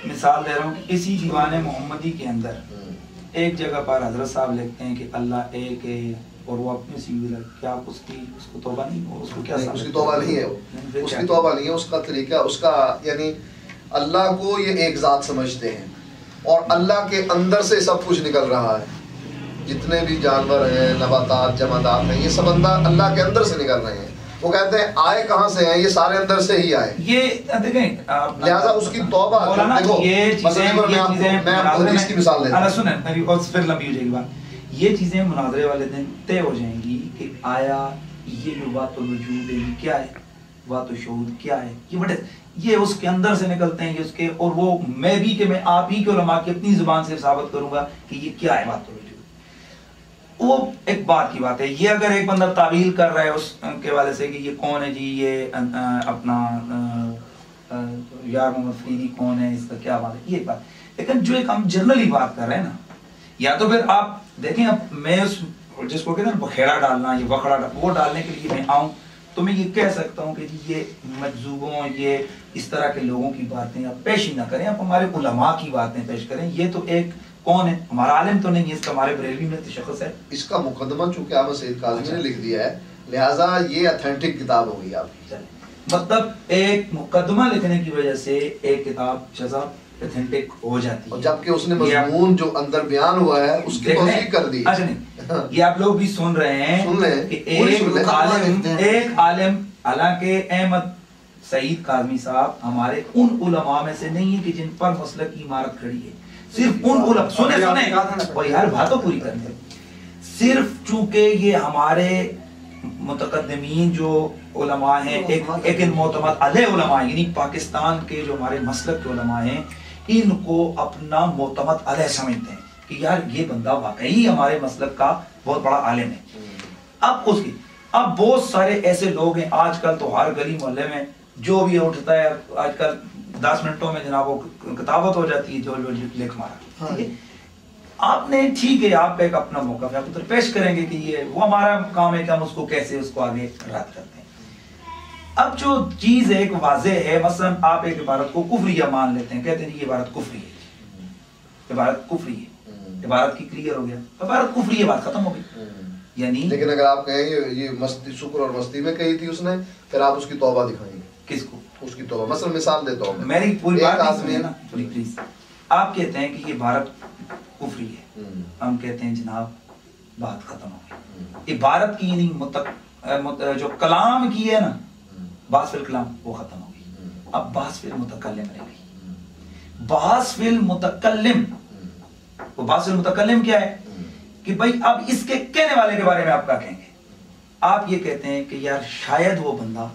मिसाल दे रहा हूँ कि इसी दीवाने मोहम्मदी के अंदर एक जगह पर हजरत साहब लिखते हैं कि अल्लाह एक है और वो अपने सिंगुलर, क्या उसको तौबा नहीं हो, उसको क्या नहीं, उसकी तौबा नहीं है, उसकी तौबा नहीं है, उसका तरीका उसका यानी अल्लाह को ये एक ज़ात समझते हैं और अल्लाह के अंदर से सब कुछ निकल रहा है, जितने भी जानवर हैं, नबातात, जमादात हैं, ये सब अल्लाह के अंदर से निकल रहे हैं। वो कहते हैं आए कहाँ से हैं, ये सारे अंदर से ही आए। ये देखें, लिहाजा उसकी तौबा देखो, ये चीजें मैं आपको इसकी मिसाल देता हूं, सुने मेरी और फिर लंबी हो जाएगी बात। ये चीजें मुनाज़रे वाले दिन तय हो जाएंगी कि आया ये जो वातो वजूद है क्या है, वातो शऊद क्या है, ये बड़े ये उसके अंदर से निकलते हैं, ये उसके, और वो मैं भी कि मैं आप ही के उलमा की अपनी जुबान से साबित करूंगा कि ये क्या है वातो वजूद। वो एक बात की बात है। ये अगर एक बंदा तावील कर रहा है उसके वाले से कि ये कौन है जी, ये अपना यार मोहम्मद फरीदी कौन है, इसका क्या बात है, ये बात। लेकिन जो एक हम जनरली बात कर रहे हैं ना, या तो फिर आप देखें, अब मैं उस जिसको कहते हैं बखेड़ा डालना, ये वखड़ा वो डालने के लिए मैं आऊँ तो मैं ये कह सकता हूँ कि जी ये मजजूबों, ये इस तरह के लोगों की बातें आप पेश ही ना करें, आप हमारे उलमा की बातें पेश करें। ये तो एक कौन है, हमारा आलिम तो नहीं है, इसका हमारे बरेलवी में तो शख्स है। इसका मुकदमा चूंकि अहमद सईद काज़मी ने लिख दिया है, लिहाजा ये ऑथेंटिक किताब होगी आपकी। मतलब एक मुकदमा लिखने की वजह से एक किताब शज़ा ऑथेंटिक हो जाती है, जबकि उसने मजमून जो अंदर बयान हुआ है उसकी तौसीक कर दी। अच्छा नहीं, ये आप लोग भी सुन रहे हैं कि एक आलिम, हालांकि अहमद सईद काज़मी साहब हमारे उन उलमा में से नहीं है कि जिन पर मसलक की इमारत खड़ी है, सिर्फ उन उलमा, सुने और यार बातों पूरी करने, सिर्फ चूंकि ये हमारे मुतकद्दिमीन जो उलमा हैं, एक मोतमद अलैह उलमा, यानी पाकिस्तान के जो हमारे मसलक के उलमा हैं, इनको अपना मोतमद अलैह समझते हैं कि यार ये बंदा वाकई हमारे मसलक का बहुत बड़ा आलिम है। अब बहुत सारे ऐसे लोग हैं आजकल, तो हर गली मोहल्ले में जो भी उठता है आजकल 10 मिनटों में जनाब वो किताबत हो जाती है, जो लिख मारा। ठीक है, आपने ठीक है, आपका एक अपना मौका है, आप उधर पेश करेंगे कि ये वो हमारा काम है कि हम उसको कैसे उसको आगे रद्द करते हैं। अब जो चीज एक वाजे है, मसलन आप एक इबारत को कुफरिया मान लेते हैं, कहते हैं ये इबारत कुफरी है, इबारत कुफरी है, इबारत की क्लियर हो गया, इबारत कुफरी है, बात खत्म हो गई। यानी लेकिन अगर आप कहें ये मस्ती, शुक्र और मस्ती में कही थी उसने, फिर आप उसकी तौबा दिखाएंगे। किसको? उसकी तौबा। मसलन मिसाल देता हूँ, मेरी पूरी बात सुनिए ना प्लीज। आप कहते हैं कि ये भारत कुफरी है, हम कहते हैं जनाब बात खत्म हो गई। इबारत की यानी जो कलाम की है ना, बास फिल कलाम, वो खत्म हो गई। अब बास फिल मुतकल्लिम रह गई। बास फिल मुतकल्लिम, वो बास फिल मुतकल्लिम क्या है कि भाई अब इसके कहने वाले के बारे में आप क्या कहेंगे? आप ये कहते हैं कि यार शायद वो बंदा,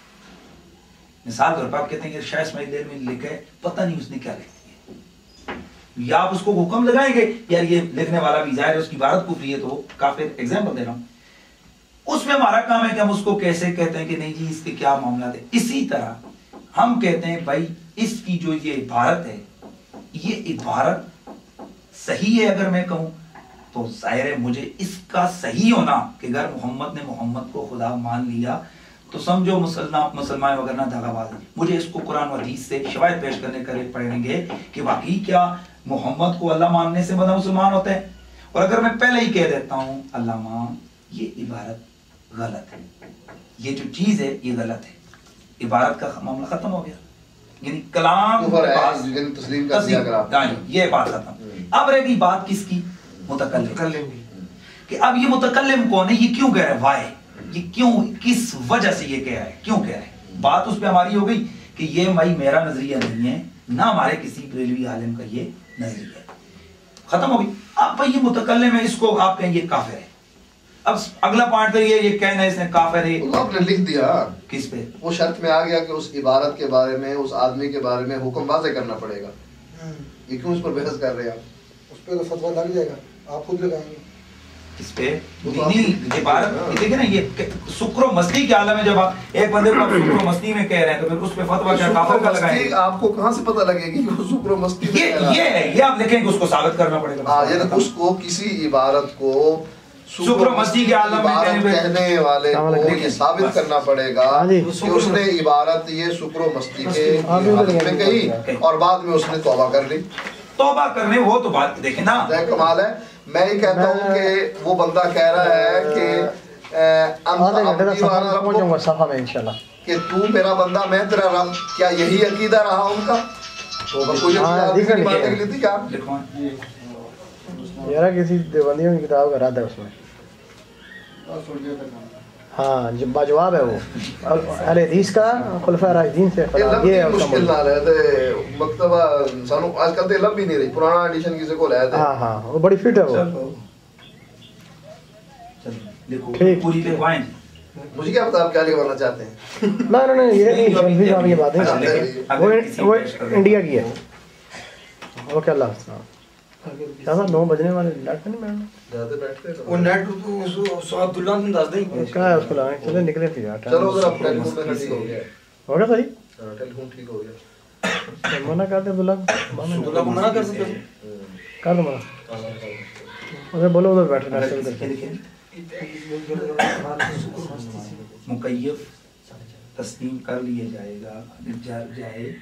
मिसाल तौर पर आप कहते हैं कि शायद इसमें देर में लिखे, पता नहीं उसने क्या लिख दिया, या आप उसको हुक्म लगाएंगे यार ये लिखने वाला भी जाहिर है उसकी इबारत कुफरी है, तो काफिर एग्जांपल दे रहा हूं, उसमें हमारा काम है कि हम उसको कैसे कहते हैं कि नहीं जी इसके क्या मामला है। इसी तरह हम कहते हैं भाई इसकी जो ये इबारत है, ये इबारत सही है अगर मैं कहूं तो जाहिर है मुझे इसका सही होना कि अगर मोहम्मद ने मोहम्मद को खुदा मान लिया तो समझो मुसलमान वगैरह दागाबाज, मुझे इसको कुरान और हदीस से शवाहिद पेश करने करे पड़ेंगे कि वाकई क्या मोहम्मद को अल्लाह मानने से बंदा मुसलमान होता है। और अगर मैं पहले ही कह देता हूं अल्लाह मान, ये इबारत गलत है, ये जो चीज है ये गलत है, इबारत का मामला खत्म हो गया, यानी कलाम तस्लीम कर दिया, ये बात खत्म। अब रहेगी बात किसकी? मुतकल्लिम कि अब ये मुतकल्लिम कौन है, ये क्यों कह रहा है, वाई, ये क्यों, किस वजह से ये कह रहा है, क्यों कह रहा है। बात उस पर हमारी हो गई कि ये भाई मेरा नजरिया नहीं है, ना हमारे किसी बरेलवी आलिम का ये नजरिया, खत्म हो गई। अब भाई ये मुतकल्लिम है, इसको आप कहेंगे काफिर है। अब अगला पॉइंट तो ये कहना है इसने काफिर है, आपने लिख दिया किस पे? वो शर्त में आ गया कि उस इबारत के बारे में, उस आदमी के बारे में हुक्म वाज़े करना पड़ेगा। ये क्यों इस पर बहस कर रहे हैं आप? उस पे तो फतवा लग जाएगा, आप खुद लगाएंगे इस पे। इबारत देखिए ना, ये शुक्र मस्ती के आलम में जब आप एक बंदे को शुक्र मस्ती में कह रहे हैं तो फिर उस पे फतवा क्या काफिर का लगाएंगे? आपको कहां से पता लगेगी कि वो शुक्र मस्ती में ये आप लिखेंगे, उसको साबित करना पड़ेगा। यानी उसको किसी इबारत को शुक्र मस्ती के आलम में कहने वाले को ये साबित करना पड़ेगा कि उसने इबारत ये शुक्र मस्ती के हालत में कही और बाद में उसने तौबा कर ली। तौबा करने वो तो बात देखे ना, कमाल है। मैं ही कहता हूँ कि वो बंदा कह रहा है कि कि तू मेरा बंदा मैं तेरा रब, क्या यही अकीदा रहा उनका? कोई बात थी क्या? यार किसी देवबंदियों की किताब का रद्द है उसमें। हाँ जवाब है वो अहले हदीस का खुलफा राशिदीन से ये है मुश्किल ना रहे थे मकतबा सानू आजकल ते लब भी नहीं रही, पुराना एडिशन किसी को लाया था। हां वो बड़ी फिट है वो। देखो पूरी लिखवाएं, मुझे क्या पता आप क्या लिखवाना चाहते हैं। ना ये नहीं साहब ये बात है, वो इंडिया की है। ओके अल्लाह हाफ़िज़। साहब 9 बजने वाले नेट नहीं मिलना जाते बैठते वो नेट तो अब्दुल्ला ने दस दें क्या है उसको लगाए चले निकले फिर यार। चलो उधर अब टेलीफोन में ठीक हो गया, हो गया सही। हां टेलीफोन ठीक हो गया। मना करते अब्दुल्ला को मना कर सकते कर दो मना उधर बोलो उधर बैठे नेट मुकय्यफ तस्लीम कर लिया जाएगा जाए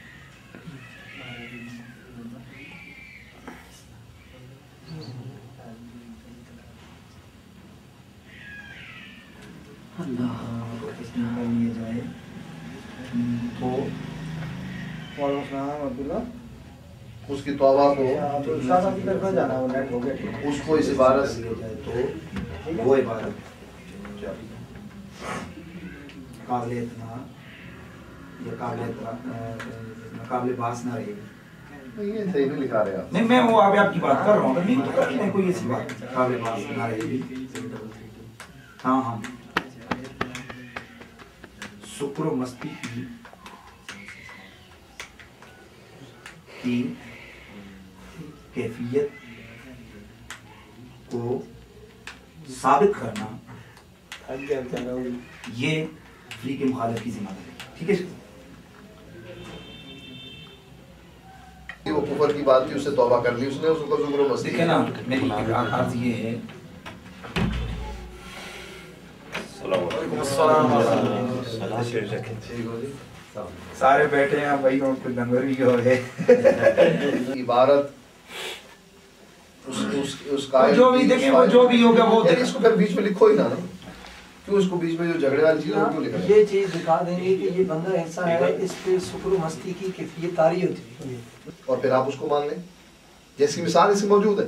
अल्लाह तस्लीम कर लिया जाए तो अब्दुल्ला उसकी तौबा को तो शाह की तरफ जाना वो नेट हो गया उसको इस इबारत से लिया जाए तो वो इबारत काबिल इतना या काबिल बास ना रहेगी। ये सही नहीं लिखा रहे आप। नहीं मैं वो अभी आपकी बात कर रहा हूँ, नहीं तो कर नहीं कोई ऐसी बात काबिल बास ना रहेगी। हाँ हाँ शुक्र मस्ती की कैफियत को साबित करना ये फ्री के मुखालिफ की जिम्मेदारी है। ठीक है वो कुफर की बात थी, उससे तौबा कर ली उसने, उसको शुक्र मस्ती देखिए ना मेरी अर्ज ये है सारे बैठे हैं भाई कुछ दंगर भी हो गए इबारत उसका जो भी देखें वो जो भी होगा वो इसको फिर बीच में लिखो ही ना, क्यों इसको बीच में जो झगड़े वाली चीज है क्यों लिखा? ये चीज दिखा देंगे कि ये बंदा ऐसा है, इस पे शुक्र मस्ती की कैफियत तारी होती है और फिर आप उसको मान लें, जैसी मिसाल इसमें मौजूद है।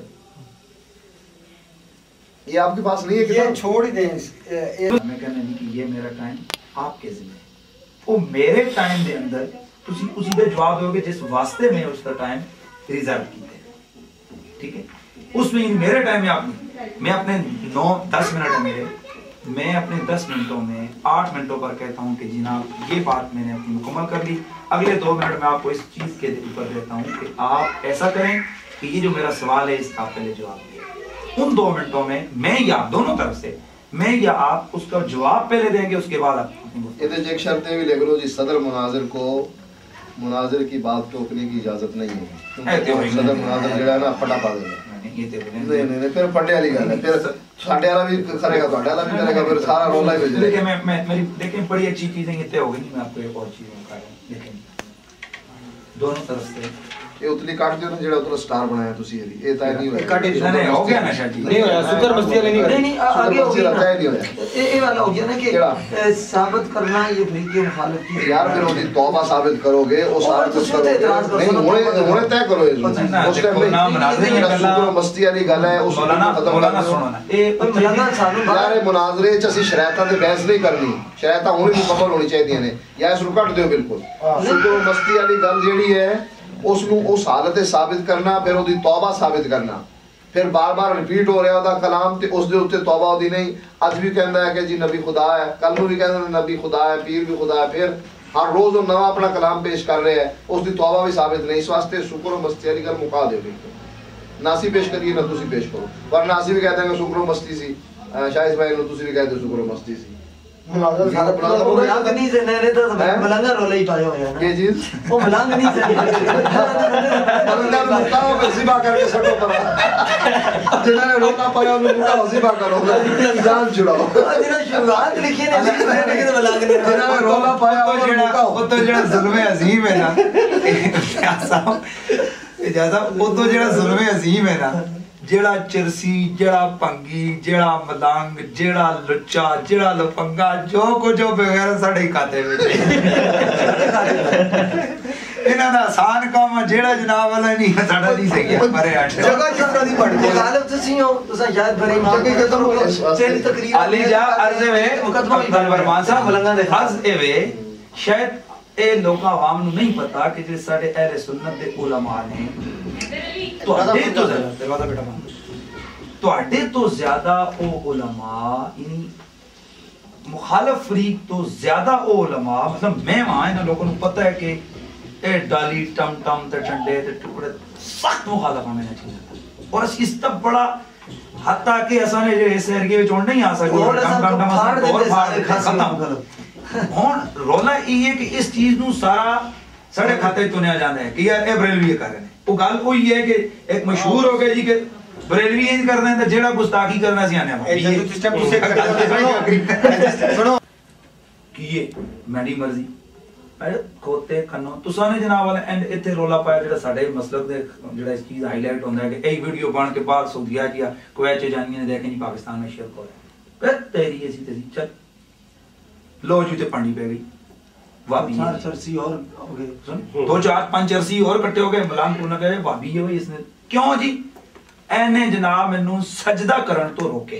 ये आपके पास नहीं है कि ये छोड़ ही दें। मैं कहना नहीं कि ये मेरा टाइम आपके जिम्मे वो मेरे टाइम के अंदर तुसी उसी दे जवाब दोगे जिस वास्ते में उसका टाइम रिजर्व कीते। ठीक है उसमें मेरे टाइम में आप नहीं, मैं अपने 9-10 मिनट है मेरे, मैं अपने 10 मिनटों में 8 मिनटों पर कहता हूँ कि जनाब ये बात मैंने अपनी मुकम्मल कर ली। अगले 2 मिनट में आपको इस चीज के ऊपर देता हूँ कि आप ऐसा करें कि ये जो मेरा सवाल है इसका पहले जवाब दें। उन 2 मिनटों में मैं या दोनों तरफ से मैं या आप उसका जवाब पहले देंगे, उसके बाद आप एक शर्त भी लिख लो जी, सदर मुनाजिर को मुनाजिर की बात टोकने की इजाजत नहीं है। सदर मुनाजिर जेड़ा ना फटा पा देगा नहीं फिर पढ़ने वाली गल है, फिर साडे वाला भी करेगा ਤੁਹਾਡੇ वाला भी करेगा, फिर सारा रोला ही हो जाएगा। देखिए मैं मेरी देखिए बड़ी अच्छी चीजें ये हो गई। मैं आपको एक और चीज बता रहा हूं, देखें दोनों तरफ से ये उतली काट दियो ना जेड़ा उतला स्टार बनाया तुसी ये तय नहीं होया। काटे नहीं हो गया ना शादी नहीं होया शुक्र मस्ती वाले नहीं आगे हो गया तय नहीं होया। ये वाला हो गया ना कि साबित करना ये फ्री के मुखालिफ की यार फिर ओदी तौबा साबित करोगे वो सारा कुछ करोगे नहीं होने तय करो ये उस टाइम ना मुनाजरे की गल्ला शुक्र मस्ती वाली गल है उस मौलाना सुनो ना ए मौलाना सानू यार मुनाजरे च ਅਸੀਂ शरायतां ते बहस नहीं करनी, शरायतां हुण मुकम्मल होनी चाहिए ने या इसनु कट दियो बिल्कुल। शुक्र मस्ती वाली गल जेड़ी है उसनु उस हालत साबित करना, फिर ओदी तौबा साबित करना, फिर बार बार रिपीट हो रहा ओदा कलाम ते उस दे उत्ते तौबा ओदी नहीं। अज भी कहंदा है कि जी नबी खुदा है, कल नूं भी कहंदा नबी खुदा है, पीर भी खुदा है, फिर हर रोज वो नवा अपना कलाम पेश कर रहे हैं, उसकी तौबा भी साबित नहीं। इस वास्ते शुक्र मस्ती वाली गल मुका दो बिल्कुल। नासी पेश करिए ना तुसी पेश करो, पर नासी भी कहते हैं कि शुक्र मस्ती सी, शाह इस्माइल नु तुसी भी कहते हो शुक्र मस्ती सी। मलंग नहीं से ने तो मलंगा रोले ही पाए हुए हैं ये चीज वो मलंग नहीं से मलंगा मुकाओ पे जिबा करके सटो पर जिन्होंने रोका पाया उन्हें मुकाओ जिबा करो जान छुड़ाओ जिन्होंने शुरुआत लिखी ने लेकिन मलंग ने जिन्होंने रोला पाया उन्हें मुकाओ वो तो जेड़ा जुल्म अजीम है ना इजाज़त वो तो जेड़ा जुल्म अजीम है ना जेड़ा चिरसी जेड़ा पंगी जेड़ा मलंग जेड़ा लुच्चा जेड़ा लफंगा जो कुछ जो बगैर साडे खाते विच इन्हां दा आसान काम जेड़ा जनाब वाला नहीं साडा नहीं सही मरे आठ जगह जिस तरह दी पढ़ के गालिब तुसी हो तुसा शायद बड़े इमाम के खत्म हो चेन तकरीर अली जा अर्ज में मुकदमा बरमान साहब मलंगा दे अर्ज एवे शायद ए लोग आवाम नु नहीं पता कि जे साडे अहले सुन्नत दे उलमा ने ਤੁਹਾਡੇ ਤੋਂ ਦਰਵਾਜ਼ਾ ਬੇਟਾ ਬੰਦ ਤੁਹਾਡੇ ਤੋਂ ਜ਼ਿਆਦਾ ਉਹ ਉਲਮਾ ਯਾਨੀ ਮੁਖਾਲਫ ਫਰੀਕ ਤੋਂ ਜ਼ਿਆਦਾ ਉਹ ਉਲਮਾ मतलब मैं वहां इन लोगों को पता है कि ए डाली टम टम ते ठंडे ते टुकड़े सख्त मुखालफ हमें चाहिए और इस तब बड़ा हत्ता कि असाने जे इस एरिया में छोड़ नहीं आ सकते और फाड़ दे खत्म हुन रोला ये कि इस चीज नु सारा साडे खाते चुनिया जांदा है कि यार ए बरेलवी कर रहे हैं वो गल कोई है कि एक मशहूर हो गया जी कि बरेलवी इंज कर रहे हैं तो जेड़ा गुस्ताखी करना सी आने सुनो कि ये मेरी मर्जी अरे खोते कन्नो तुसा ने जनाब वाले एंड इथे रोला पाया जेड़ा साडे मसलक दे जेड़ा इस चीज हाईलाइट होंदा है कि ए वीडियो बन के बाद सऊदीया किया कुवैत च जानिए ने देखे नहीं पाकिस्तान में शिरक हो रहा है फिर तेरी ऐसी तेरी चल लो जूते पानी पे गई चार चरसी और हो गए सुन 2 4 5 चरसी और इकट्ठे हो गए मलाम को न गए भाभी है भाई इसने क्यों जी एने जनाब मेनू सजदा करन तो रोके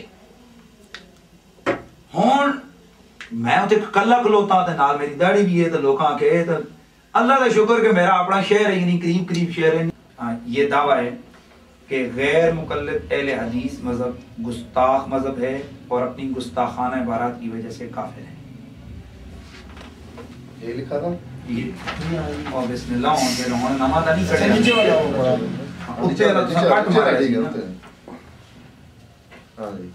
हुन मैं उते कल्ला खलोता ते नाल मेरी दाढ़ी भी है ते लोकां के ते अल्लाह दा शुक्र कि मेरा अपना शहर है नहीं करीब करीब शहर है हां ये दावा है कि गैर मुकल्लिद अहले हदीस मजहब गुस्ताख मजहब है और अपनी गुस्ताखाना इबारत की वजह से काफिर है ये लिखा था ये और बिस्मिल्लाह और फिर उन्होंने नमाज नहीं करे नीचे वाला ऊपर वाला तो काट मारा ठीक है है हां जी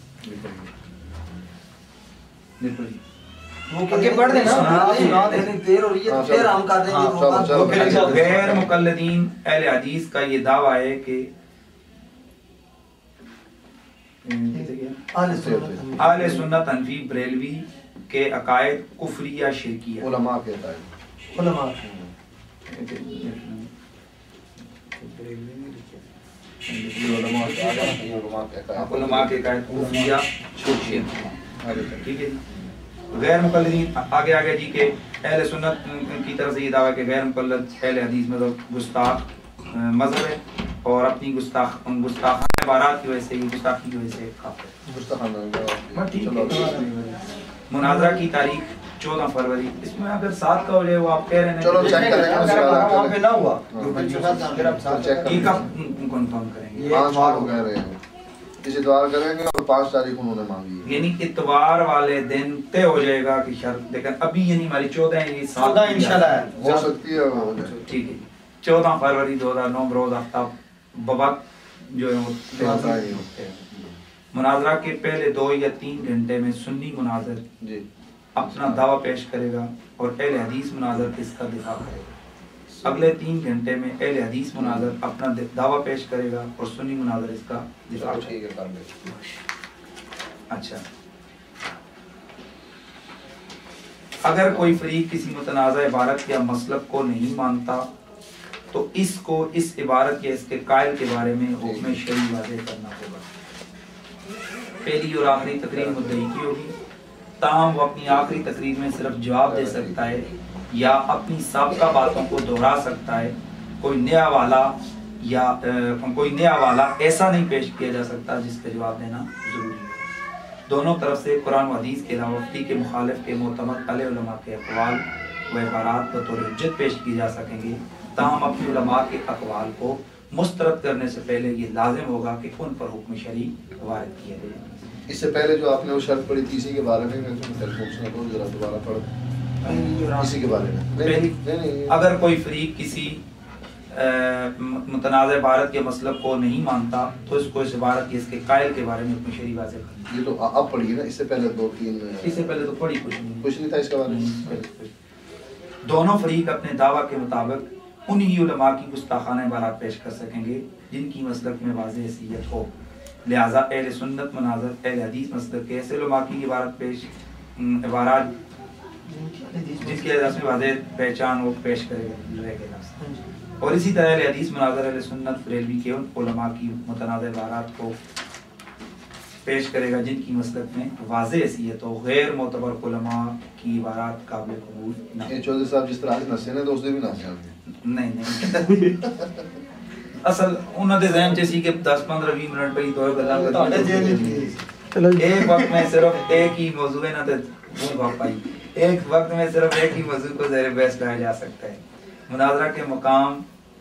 देखो जी वो आगे पढ़ देना सुना देने देर हो रही है तो फिर हम कर देंगे चलो फिर गैर मुकल्लिदीन अहले हदीस का ये दावा है कि आले सुन्नत हनफी बरेलवी के अकायद कुफरी या शिरकी है उलमा कहता है उलमा उलमा के अकायद कुफरी या शिरकी ठीक है गैर मुकल्लिदीन आगे आगे जी के अहले सुन्नत की तरफ से ये दावा कि गैर मुकल्लिद अहले हदीस मतलब गुस्ताख मजहब है और अपनी गुस्ताखाना इबारत की वजह से गुस्ताखी की वजह से काफिर मुनाजरा की तारीख 14 फरवरी इसमें अगर 7 का हो जाए वो आप कह रहे हैं चलो चेक करेंगे वहां पे ना हुआ फिर आप चेक कब कंफर्म करेंगे 5 बार हो गए रहे इस इतवार करेंगे और 5 तारीख उन्होंने मांगी है यानी इतवार वाले दिन तय हो जाएगा कि शर्त लेकिन अभी यानी हमारी 14 है ये 14 इंशाल्लाह हो सकती है ठीक है 14 फरवरी 2009 रोज आफ्ताब बबक जो है वो मुनाजरा के पहले 2 या 3 घंटे में सुन्नी मुनाजर जी अपना दावा पेश करेगा और अहले हदीस मुनाजर इसका दिफा करेगा अगले 3 घंटे में अहले हदीस मुनाजर अपना दावा पेश करेगा और सुन्नी मुनाजर इसका दिफा करेगा अच्छा अगर कोई फरीक किसी मुतनाज़ा इबारत या मसलब को नहीं मानता तो इसको इस इबारत या इसके कायल के बारे में हुक्म शरई वाज़ेह करना होगा पहली और आखिरी तकरीर मुद्दई की होगी ताहम वो अपनी आखिरी तकरीर में सिर्फ जवाब दे सकता है या अपनी साबिक़ा बातों को दोहरा सकता है कोई नया वाला ऐसा नहीं पेश किया जा सकता जिसका जवाब देना जरूरी है दोनों तरफ से कुरान व हदीस के अलावा वक्ती के मुखालिफ के मोतमद अहले उलमा के अक़वाल व इबारात बतौर हुज्जत पेश की जा सकेंगे ताहम अपने उलमा के अक़वाल को मुस्तरद करने से पहले ये लाजिम होगा कि उन पर हुक्म शरई वारिद किया जाए इससे पहले जो आपने वो शर्त पढ़ी थी इसी के बारे में मैं टेलीफोन सुना तो जरा दोबारा पढ़ो इसी के बारे में नहीं, अगर कोई फरीक किसी मुतनाज़ भारत के मसलब को नहीं मानता तो इसको इस इबारत के इसके कायल के बारे में अपनी शरीय वाज़ेह कर। ये तो अब पढ़िए ना, इससे पहले 2-3 इससे पहले तो पढ़ी कुछ नहीं था इसके बारे में। दोनों फरीक अपने दावा के मुताबिक उन्हीं उलमा की गुस्ताखाना इबारत पेश कर सकेंगे जिनकी मसलक में वाज़ेह हैसियत हो। लिहाजा अहले सुन्नत मनाज़र अहले हदीस मसलक के ऐसे उलमा की इबारत पेश इबारत जिसके लिहाज में वाज़ेह पहचान वो पेश करेगा। और इसी तरह अहले हदीस मनाज़र अहले सुन्नत बरेलवी के उन उलमा की मुतनाज़ इबारत को पेश करेगा जिनकी मसलक में वाज़ेह हैसियत हो। गैर मोतबर उलमा की इबारत काबिल कबूल ना। ये चौधरी साहब जिस तरह से नसे ने तो उसने भी नसे नहीं असल उन्होंने ज़हन च सी कि 10-15-20 मिनट पे ही दो गल्लां करनी। एक वक्त में सिर्फ एक ही मौजू है ना तो वो पाई एक वक्त में सिर्फ एक ही मौजू को ज़ेर बहस लाया जा सकता है। मुनाजरा के मकाम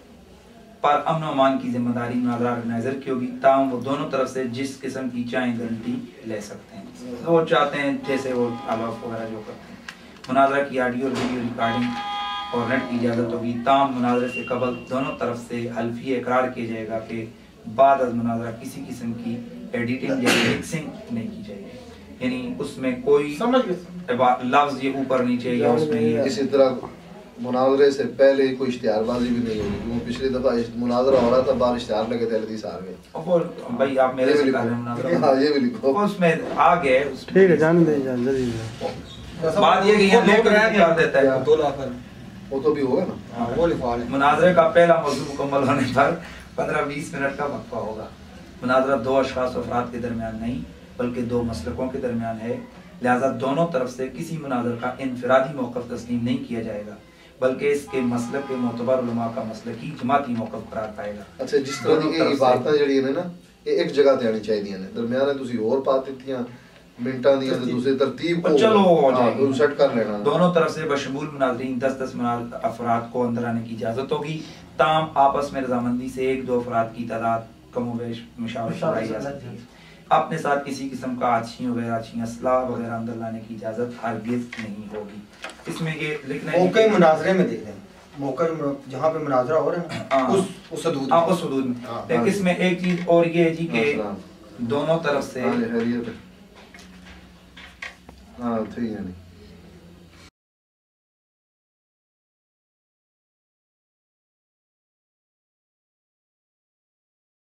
पर अमन व अमान की जिम्मेदारी मुनाजरा ऑर्गेनाइजर की होगी, ताहम वो दोनों तरफ से जिस किस्म की चाहें गारंटी ले सकते हैं तो वो चाहते हैं, जैसे वो आलाफ वगैरह जो करते हैं। मुनाजरा की ऑडियो और वीडियो रिकॉर्डिंग और नेट की इजाज़त होगी, ताहम मुनाजरे से कबल दोनों तरफ से हल्फी इकरार किया जाएगा कि बाद अज़ मुनाजरा किसी किस्म की एडिटिंग या मिक्सिंग नहीं की जाएगी, यानी उसमें कोई लफ्ज़ ये ऊपर नीचे या उसमें ये इसी तरह मुनाजरे से पहले कोई इश्तिहारबाजी भी नहीं होगी, क्योंकि पिछली दफा मुनाजरा हो रहा था, बाहर इश्तिहार लगे थे, हदीस आ गए। और भाई आप मेरे से कह रहे हैं मुनाजरा, हां ये भी लिखो उसमें आ गए। ठीक है, जाने दे जल्दी। बात ये कि ये लोग कर देता है 2 लाख वो तो भी होगा ना। वो लिखवा ले। मुनाजरे का पहला मौजू मुकम्मल होने पर 15-20 मिनट का वक्फा होगा। मुनाजरा 2 अशखास अफराद के दरमियान नहीं बल्कि 2 मसलकों के दरमियान है, लिहाजा दोनों तरफ से किसी मुनाजर का इनफरादी मौक़िफ़ तस्लीम नहीं किया जाएगा बल्कि इसके मसलक के मोतबर उलमा का मसलकी जमाती मौक़िफ़ करार पाएगा। अच्छा, जिस तरह की इबारतां जड़ी ने ना ये एक जगह ते आनी चाहिए ने, दरमियान तुसी और पा दित्तियां मिनटां दी ते दूसरी तरतीब को चलो हो जाएगी, सेट कर लेना। दोनों तरफ से बशमूल मुनाजरीन 10-10 अफराद को अंदर आने की इजाज़त होगी, ताम आपस में रजामंदी से 1-2 अफराद की तादाद कमोबेश मुशावरत कराई जा सकती है। अपने साथ किसी किस्म का आछियों वगैरह असलाह वगैरह अंदर लाने की इजाज़त हरगिज़ नहीं होगी। इसमें ये लिखना है मौके मुनाजरे में देख लें, मौका जहाँ पे मुनाजरा हो रहा है ना उस हदूद में, उस हदूद में। लेकिन इसमें एक चीज़ और ये है जी कि दोनों तरफ से हां थी यानी